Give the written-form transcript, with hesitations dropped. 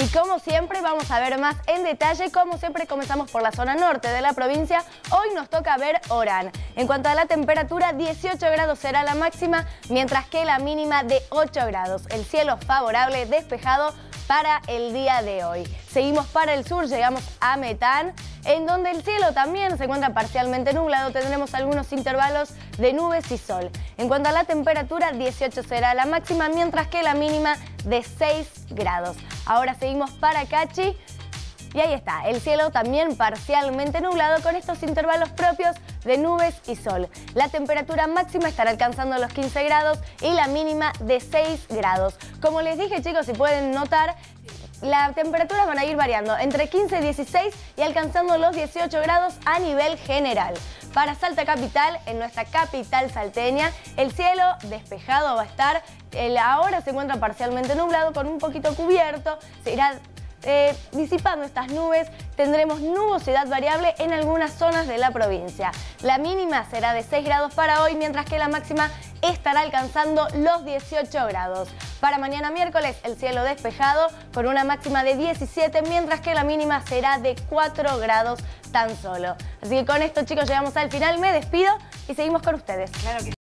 como siempre vamos a ver más en detalle. Como siempre comenzamos por la zona norte de la provincia. Hoy nos toca ver Orán. En cuanto a la temperatura, 18 grados será la máxima, mientras que la mínima de 8 grados. El cielo favorable, despejado para el día de hoy. Seguimos para el sur, llegamos a Metán, en donde el cielo también se encuentra parcialmente nublado. Tendremos algunos intervalos de nubes y sol. En cuanto a la temperatura, 18 será la máxima, mientras que la mínima de 6 grados. Ahora seguimos para Cachi. Y ahí está, el cielo también parcialmente nublado con estos intervalos propios de nubes y sol. La temperatura máxima estará alcanzando los 15 grados y la mínima de 6 grados. Como les dije, chicos, si pueden notar, las temperaturas van a ir variando entre 15 y 16 y alcanzando los 18 grados a nivel general. Para Salta Capital, en nuestra capital salteña, el cielo despejado va a estar. Ahora se encuentra parcialmente nublado con un poquito cubierto. Se irá disipando estas nubes. Tendremos nubosidad variable en algunas zonas de la provincia. La mínima será de 6 grados para hoy, mientras que la máxima estará alcanzando los 18 grados. Para mañana miércoles, el cielo despejado con una máxima de 17, mientras que la mínima será de 4 grados tan solo. Así que con esto, chicos, llegamos al final. Me despido y seguimos con ustedes. Claro que